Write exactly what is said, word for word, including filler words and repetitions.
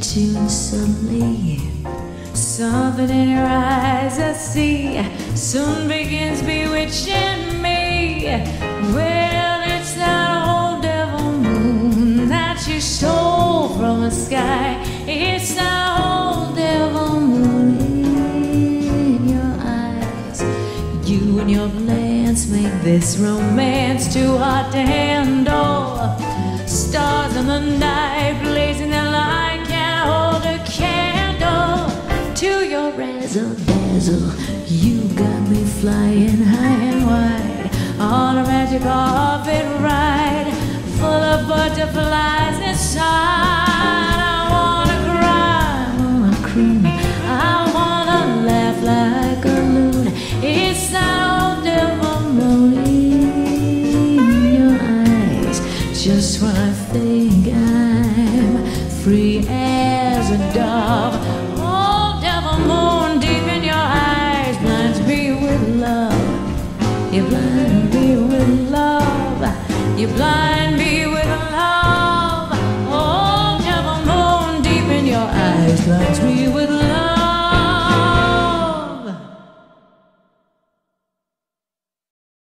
tune suddenly. Something in your eyes I see soon begins bewitching me. Well, it's that old devil moon that you stole from the sky. It's that old devil moon in your eyes. You and your plans make this romance too hot to handle. Stars in the night blazing their light can't hold a candle to your razzle dazzle. You got me flying high and wide on a magic carpet ride full of butterflies inside. I wanna cry, I wanna cry, I wanna laugh like a loon. It's that old devil moon in your eyes. Just when I think I'm free as a dove, old devil moon deep in your eyes blinds me with love. You blind me with love. You blind me with love. Old devil moon deep in your eyes blinds me with love.